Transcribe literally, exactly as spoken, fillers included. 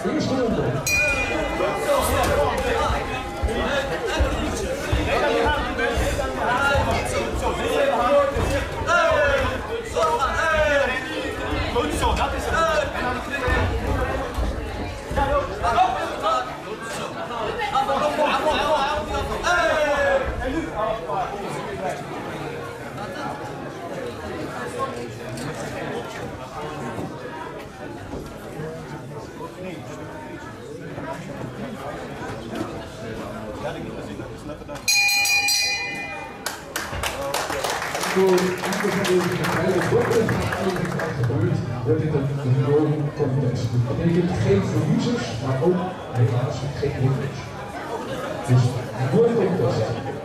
Eerste ronde. Goed zo, dat is het. Door enkele van deze partijen wordt er gebeurd, wordt dit een no contest. Dat betekent geen verliezers, maar ook helaas geen winners. Dus no contest.